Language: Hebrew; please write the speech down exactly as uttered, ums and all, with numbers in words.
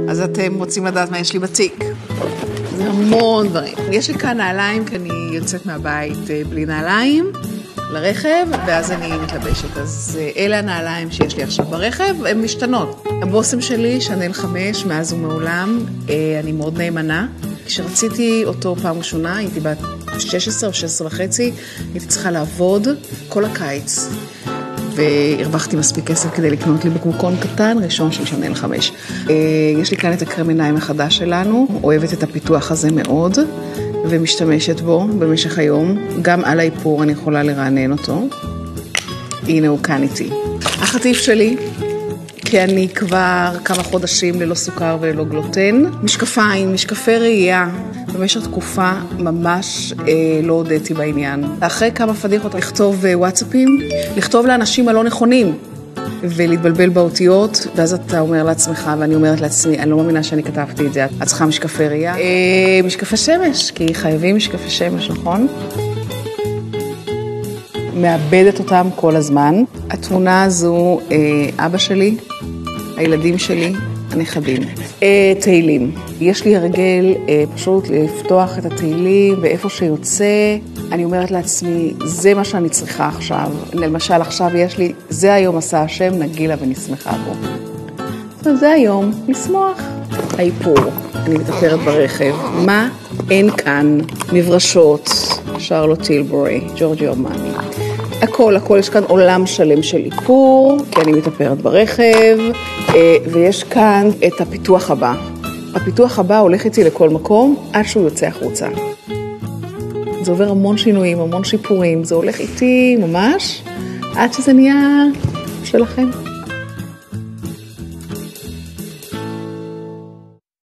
אז אתם רוצים לדעת מה יש לי בתיק. זה המון דברים. יש לי כאן נעליים, כי אני יוצאת מהבית בלי נעליים לרכב, ואז אני מתלבשת. אז אלה הנעליים שיש לי עכשיו ברכב, הן משתנות. הבוסם שלי, שנל חמש, מאז ומעולם, אני מאוד נאמנה. כשרציתי אותו פעם ראשונה, הייתי בת שש עשרה או שש עשרה וחצי, הייתי צריכה לעבוד כל הקיץ. והרווחתי מספיק כסף כדי לקנות לי בקבוקון קטן, ראשון של שנל חמש. יש לי כאן את הקרם עיניים החדש שלנו, אוהבת את הפיתוח הזה מאוד, ומשתמשת בו במשך היום. גם על האיפור אני יכולה לרענן אותו. הנה הוא כאן איתי. החטיף שלי, כי אני כבר כמה חודשים ללא סוכר וללא גלוטן. משקפיים, משקפי ראייה. במשך תקופה ממש אה, לא הודיתי בעניין. אחרי כמה פדיחות לכתוב אה, וואטסאפים, לכתוב לאנשים הלא נכונים, ולהתבלבל באותיות, ואז אתה אומר לעצמך, ואני אומרת לעצמי, אני לא מאמינה שאני כתבתי את זה, את צריכה משקפי ראייה. אה, משקפי שמש, כי חייבים משקפי שמש, נכון? מאבדת אותם כל הזמן. התמונה הזו, אה, אבא שלי, הילדים שלי, הנכדים. אה, תהילים. יש לי הרגל אה, פשוט לפתוח את התהילים, ואיפה שיוצא, אני אומרת לעצמי, זה מה שאני צריכה עכשיו. למשל, עכשיו יש לי, זה היום עשה השם, נגילה ונשמחה בו. זה היום, לשמוח. האיפור, אני מטפרת ברכב. מה אין כאן? מברשות, שרלוט טילבורי, ג'ורג'יו ארמני. הכל, הכל, יש כאן עולם שלם של איפור, כי אני מטפרת ברכב, ויש כאן את הפיתוח הבא. הפיתוח הבא הולך איתי לכל מקום, עד שהוא יוצא החוצה. זה עובר המון שינויים, המון שיפורים, זה הולך איתי ממש, עד שזה נהיה שלכם.